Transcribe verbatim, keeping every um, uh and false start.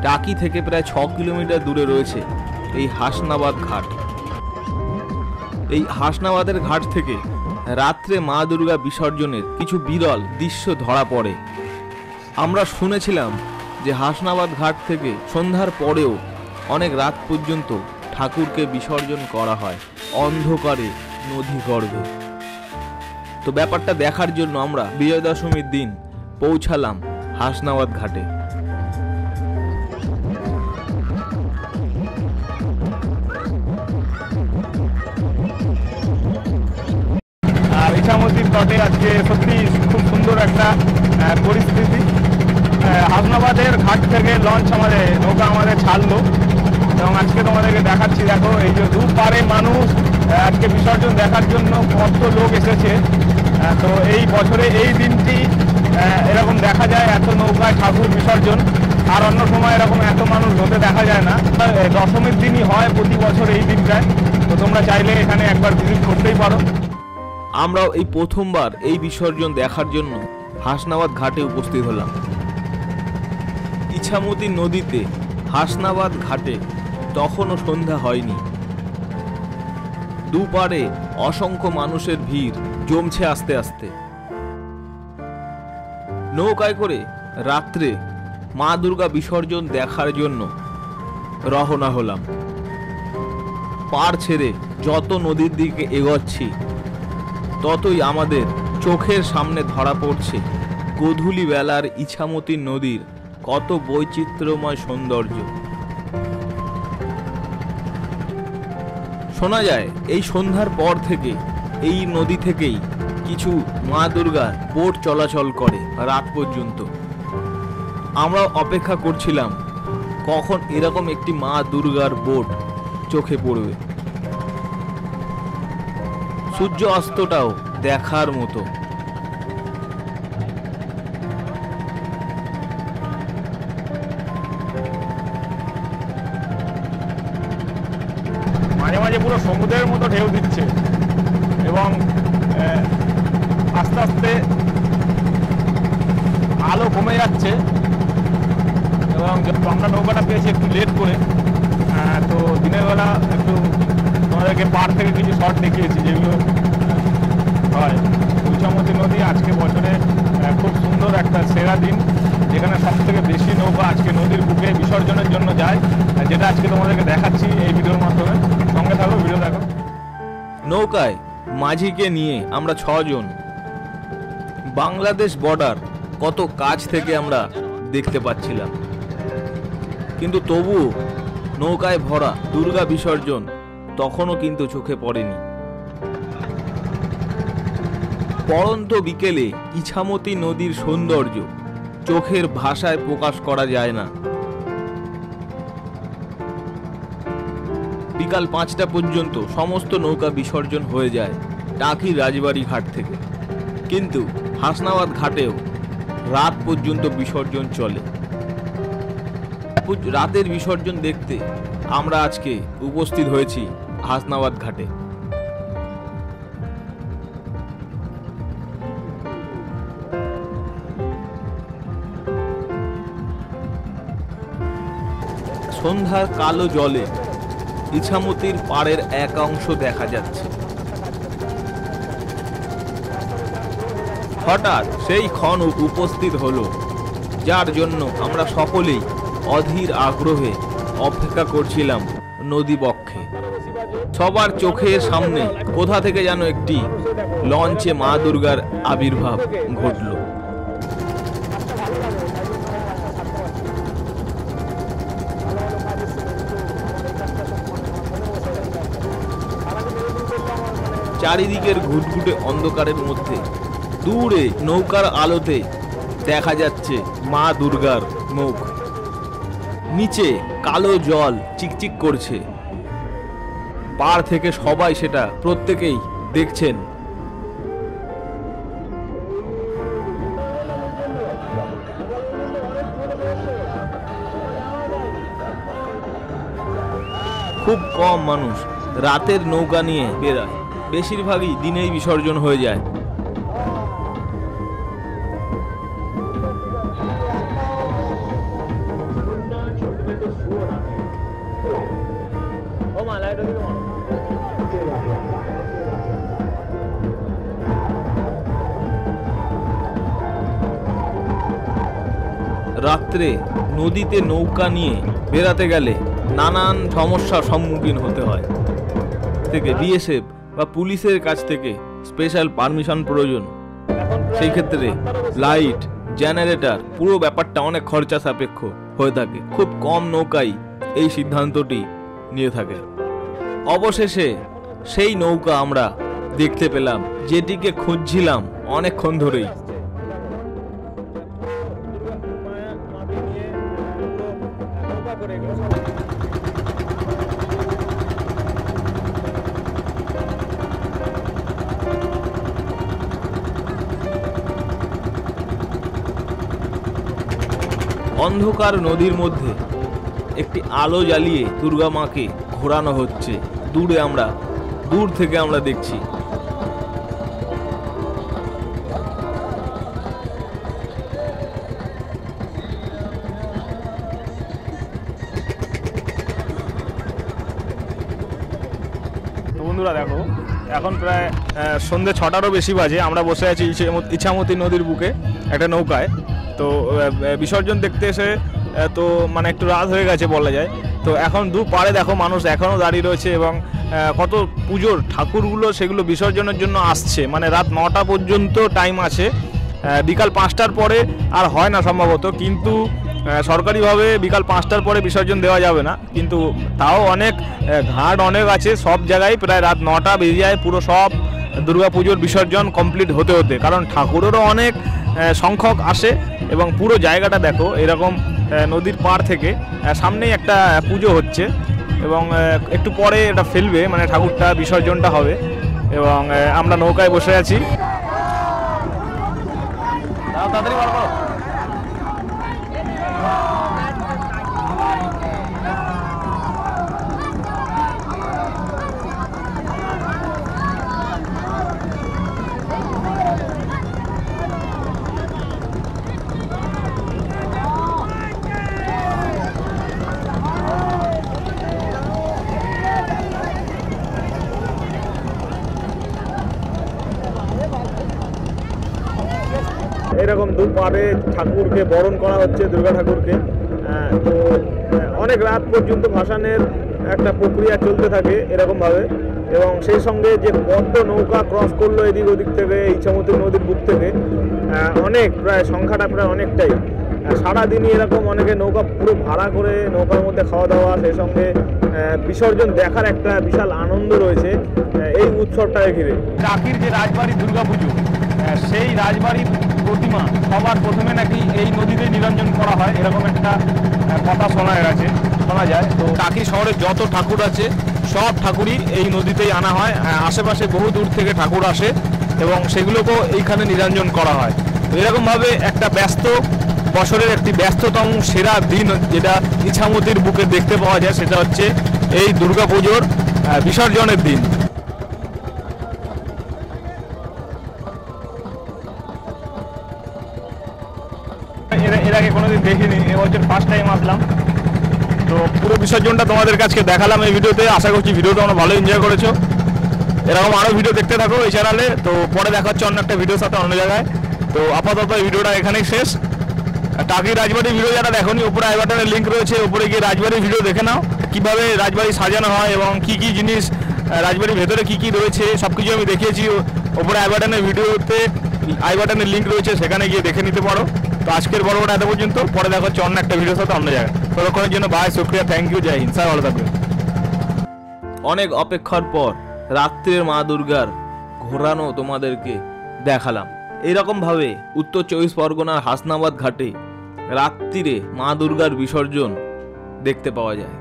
টাকি থেকে প্রায় ছ কিলোমিটার দূরে রয়েছে এই হাসনাবাদ ঘাট। এই হাসনাবাদের ঘাট থেকে রাত্রে মা দুর্গা বিসর্জনের কিছু বিরল দৃশ্য ধরা পড়ে। আমরা শুনেছিলাম যে হাসনাবাদ ঘাট থেকে সন্ধ্যার পরেও অনেক রাত পর্যন্ত ঠাকুরকে বিসর্জন করা হয় অন্ধকারে নদী গর্ভে। তো ব্যাপারটা দেখার জন্য আমরা বিজয়া দশমীর দিন পৌঁছালাম হাসনাবাদ ঘাটে। আর ইছামতির তটে আজকে সত্যি খুব সুন্দর একটা পরিস্থিতি। হাসনাবাদের ঘাট থেকে লঞ্চ আমাদের নৌকা আমাদের ছাড়লো এবং আজকে তোমাদেরকে দেখাচ্ছি। দেখো এই যে দুপারে মানুষ আজকে বিসর্জন দেখার জন্য কত লোক এসেছে। তো এই বছরে এই দিনটি এরকম দেখা যায়, এত নৌকায় ঠাকুর বিসর্জন। আর অন্য সময় এরকম এত মানুষ হতে দেখা যায় না। দশমীর দিনই হয় প্রতি বছর এই দিনটায়। তো তোমরা চাইলে এখানে একবার ভিজিট করতেই পারো। আমরাও এই প্রথমবার এই বিসর্জন দেখার জন্য হাসনাবাদ ঘাটে উপস্থিত হলাম। ইছামতি নদীতে হাসনাবাদ ঘাটে তখনও সন্ধ্যা হয়নি। দুপারে অসংখ্য মানুষের ভিড় জমছে আস্তে আস্তে। নৌকায় করে রাত্রে মা দুর্গা বিসর্জন দেখার জন্য রওনা হলাম। পার ছেড়ে যত নদীর দিকে এগোচ্ছি ততই আমাদের চোখের সামনে ধরা পড়ছে গোধূলি বেলার ইছামতি নদীর কত বৈচিত্র্যময় সৌন্দর্য। শোনা যায় এই সন্ধ্যার পর থেকে এই নদী থেকেই কিছু মা দুর্গার বোট চলাচল করে রাত পর্যন্ত। আমরা অপেক্ষা করছিলাম কখন এরকম একটি মা দুর্গার বোট চোখে পড়বে। সূর্য অস্তটাও দেখার মতো। মাঝে মাঝে পুরো সমুদ্রের মতো ঢেউ দিচ্ছে এবং আস্তে আস্তে আলো কমে যাচ্ছে। এবং আমরা নৌকাটা পেয়েছি একটু লেট করে। তো দিনের বেলা একটু তোমাদেরকে পার থেকে কিছু শট দেখিয়েছি যেগুলো হয়। ইছামতি নদী আজকে বছরে খুব সুন্দর একটা সেরা দিন, যেখানে সব থেকে বেশি নৌকা আজকে নদীর বুকে বিসর্জনের জন্য যায়, যেটা আজকে তোমাদেরকে দেখাচ্ছি এই ভিডিওর মাধ্যমে। সঙ্গে থাকো, ভিডিও দেখো। নৌকায় মাঝিকে নিয়ে আমরা ছজন বাংলাদেশ বর্ডার কত কাছ থেকে আমরা দেখতে পাচ্ছিলাম, কিন্তু তবুও নৌকায় ভরা দুর্গা বিসর্জন তখনও কিন্তু চোখে পড়েনি। পড়ন্ত বিকেলে ইছামতি নদীর সৌন্দর্য চোখের ভাষায় প্রকাশ করা যায় না। বিকাল পাঁচটা পর্যন্ত সমস্ত নৌকা বিসর্জন হয়ে যায় টাকির রাজবাড়ি ঘাট থেকে, কিন্তু হাসনাবাদ ঘাটেও রাত পর্যন্ত বিসর্জন চলে। রাতের বিসর্জন দেখতে আমরা আজকে উপস্থিত হয়েছি হাসনাবাদ ঘাটে। সন্ধ্যার কালো জলে ইছামতির পাড়ের এক অংশ দেখা যাচ্ছে। হঠাৎ সেই ক্ষণ উপস্থিত হলো, যার জন্য আমরা সকলেই অধীর আগ্রহে অপেক্ষা করছিলাম নদী বক্ষে। সবার চোখের সামনে কোথা থেকে যেন একটি লঞ্চে মা দুর্গার আবির্ভাব ঘটল। চারিদিকের ঘুটঘুটে অন্ধকারের মধ্যে দূরে নৌকার আলোতে দেখা যাচ্ছে মা দুর্গার মুখ। নিচে কালো জল চিকচিক করছে। পাড় থেকে সবাই সেটা প্রত্যেকেই দেখছেন। খুব কম মানুষ রাতের নৌকা নিয়ে বেরায়, বেশিরভাগই দিনেই বিসর্জন হয়ে যায়। রাত্রে নদীতে নৌকা নিয়ে বেড়াতে গেলে নানান সমস্যার সম্মুখীন হতে হয়। থেকে বিএসএফ বা পুলিশের কাছ থেকে স্পেশাল পারমিশন প্রয়োজন। সেই ক্ষেত্রে লাইট, জেনারেটর, পুরো ব্যাপারটা অনেক খরচা সাপেক্ষ হয়ে থাকে। খুব কম নৌকাই এই সিদ্ধান্তটি নিয়ে থাকে। অবশেষে সেই নৌকা আমরা দেখতে পেলাম, যেটিকে খুঁজছিলাম অনেকক্ষণ ধরেই। অন্ধকার নদীর মধ্যে একটি আলো জ্বালিয়ে দুর্গা মাকে ঘোরানো হচ্ছে। দূরে আমরা দূর থেকে আমরা দেখছি। বন্ধুরা দেখো, এখন প্রায় সন্ধ্যে ছটারও বেশি বাজে। আমরা বসে আছি ইছামতি নদীর বুকে একটা নৌকায়। তো বিসর্জন দেখতে এসে তো মানে একটু রাত হয়ে গেছে বলা যায়। তো এখন দু পাড়ে দেখো মানুষ এখনও দাঁড়িয়ে রয়েছে এবং কত পুজোর ঠাকুরগুলো সেগুলো বিসর্জনের জন্য আসছে। মানে রাত নটা পর্যন্ত টাইম আছে, বিকাল পাঁচটার পরে আর হয় না সম্ভবত। কিন্তু সরকারিভাবে বিকাল পাঁচটার পরে বিসর্জন দেওয়া যাবে না, কিন্তু তাও অনেক ঘাট অনেক আছে সব জায়গায়। প্রায় রাত নটা বেজে যায় পুরো সব দুর্গা পুজোর বিসর্জন কমপ্লিট হতে হতে, কারণ ঠাকুরেরও অনেক সংখ্যক আসে। এবং পুরো জায়গাটা দেখো এরকম নদীর পাড় থেকে সামনেই একটা পুজো হচ্ছে এবং একটু পরে এটা ফেলবে, মানে ঠাকুরটা বিসর্জনটা হবে। এবং আমরা নৌকায় বসে আছি। তাড়াতাড়ি বার করো। এরকম দুপারে ঠাকুরকে বরণ করা হচ্ছে, দুর্গা ঠাকুরকে। তো অনেক রাত পর্যন্ত ভাসানের একটা প্রক্রিয়া চলতে থাকে এরকমভাবে। এবং সেই সঙ্গে যে কত নৌকা ক্রস করলো এদিক ওদিক থেকে, ইছামতি নদীর বুক থেকে, অনেক প্রায় সংখ্যাটা প্রায় অনেকটাই। সারাদিনই এরকম অনেকে নৌকা পুরো ভাড়া করে নৌকার মধ্যে খাওয়া দাওয়া, সেই সঙ্গে বিসর্জন দেখার একটা বিশাল আনন্দ রয়েছে এই উৎসবটাকে ঘিরে। কাকির যে রাজবাড়ি দুর্গা পুজো, সেই রাজবাড়ির প্রতিমা সবার প্রথমে নাকি এই নদীতে নিরঞ্জন করা হয়, এরকম একটা কথা শোনা গেছে, শোনা যায়। তো কাকি শহরে যত ঠাকুর আছে সব ঠাকুরই এই নদীতেই আনা হয়। আশেপাশে বহু দূর থেকে ঠাকুর আসে এবং সেগুলোকেও এইখানে নিরঞ্জন করা হয়। এরকমভাবে একটা ব্যস্ত বছরের একটি ব্যস্ততম সেরা দিন যেটা ইছামতির বুকে দেখতে পাওয়া যায়, সেটা হচ্ছে এই দুর্গা পুজোর বিসর্জনের দিন। এর আগে কোনোদিন দেখিনি, এবছর ফার্স্ট টাইম আসলাম। তো পুরো বিসর্জনটা তোমাদের কাছে দেখালাম এই ভিডিওতে। আশা করছি ভিডিওটা তোমরা ভালো এনজয় করেছো। এরকম আরও ভিডিও দেখতে থাকো এই চ্যানেলে। তো পরে দেখা হচ্ছে অন্য একটা ভিডিওর সাথে অন্য জায়গায়। তো আপাতত এই ভিডিওটা এখানেই শেষ। টাকি রাজবাড়ির ভিডিও যারা দেখোনি, উপরে আই বাটনের লিঙ্ক রয়েছে, উপরে গিয়ে রাজবাড়ির ভিডিও দেখে নাও, কীভাবে রাজবাড়ি সাজানো হয় এবং কী কী জিনিস রাজবাড়ির ভেতরে কী কী রয়েছে সব কিছু আমি দেখিয়েছি। উপরে আই বাটনের ভিডিওতে আই বাটনের লিঙ্ক রয়েছে, সেখানে গিয়ে দেখে নিতে পারো। তো আজকের বড়টা এত পর্যন্ত, পরে দেখা হচ্ছে অন্য একটা ভিডিওর সাথে অন্য জায়গায়। ততক্ষণের জন্য বাই, শুক্রিয়া, thank you, Jai Hind, sir ভালো থাকবেন। অনেক অপেক্ষার পর রাত্রের মা দুর্গার ঘোরানো তোমাদেরকে দেখালাম। এইরকমভাবে উত্তর চব্বিশ পরগনার হাসনাবাদ ঘাটে রাত্রিরে মা দুর্গার বিসর্জন দেখতে পাওয়া যায়।